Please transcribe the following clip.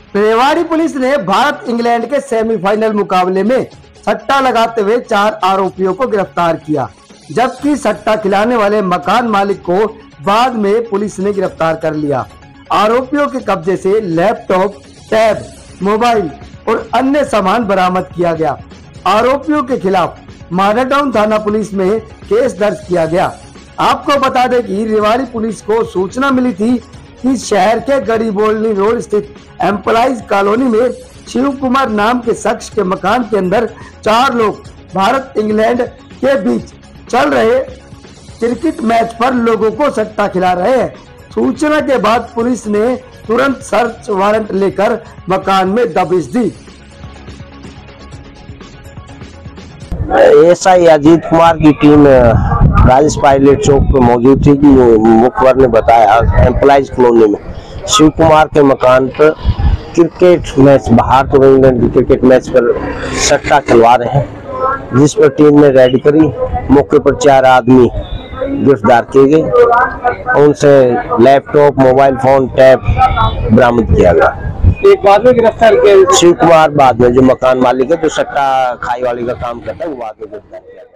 Rewari police ने Bharat England के semifinal मुकाबले में सट्टा लगाते हुए 4 आरोपियों को गिरफ्तार किया, जबकि सट्टा खिलाने वाले मकान मालिक को बाद में पुलिस ने गिरफ्तार कर लिया। आरोपियों के कब्जे से लैपटॉप, टैब, मोबाइल और अन्य सामान बरामद किया गया। आरोपियों के खिलाफ माडाटाउन थाना पुलिस में केस दर्ज किया गया। आपको बता दें कि रेवाड़ी पुलिस को सूचना मिली थी कि शहर के गरीबोली रोड स्थित एम्प्लॉइज कॉलोनी में शिव कुमार नाम के शख्स के मकान के अंदर 4 लोग भारत इंग्लैंड के बीच चल रहे क्रिकेट मैच पर लोगों को सट्टा खिला रहे हैं। सूचना के बाद पुलिस ने तुरंत सर्च वारंट लेकर मकान में दबिश दी। एसआई अजीत कुमार की टीम राजेश पायलट चौक पर मौजूद थी कि मुखबर ने बताया एम्प्लॉइज कॉलोनी में शिव कुमार के मकान पर क्रिकेट मैच, भारत और इंग्लैंड के क्रिकेट मैच पर सट्टा खिलवा रहे हैं, जिस पर टीम ने रेड करी। मौके पर 4 आदमी गिरफ्तार किए गए। उनसे लैपटॉप, मोबाइल फोन, टैब बरामद किया गया। एक बाद में गिरफ्तार किया शिव कुमार बाद में, जो मकान मालिक है, जो सट्टा खाई वाली का काम करता है, वो आगे गिरफ्तार किया।